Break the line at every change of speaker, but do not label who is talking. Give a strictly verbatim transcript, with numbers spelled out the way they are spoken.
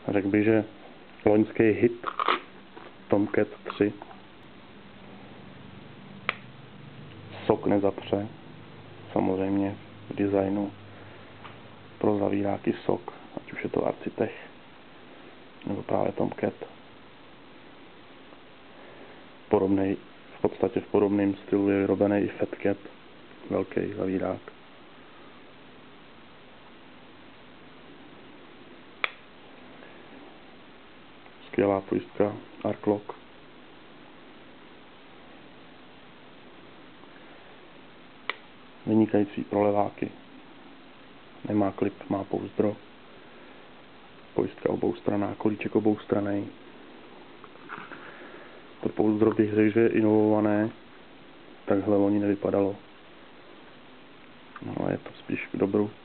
Řekl bych, že loňský hit Tomcat tři. Sok nezapře. Samozřejmě v designu pro zavíráky sok, ať už je to Arcitech nebo právě Tomcat. Podobnej, v podstatě v podobném stylu je vyrobený i Fat Cat, velký zavírák. Skvělá pojistka Arclock. Vynikající pro leváky. Nemá klip, má pouzdro. Pojistka oboustranná, kolíček oboustranný. To pouzdro bych řekl, že je inovované. Takhle loni nevypadalo. No, je to spíš k dobru.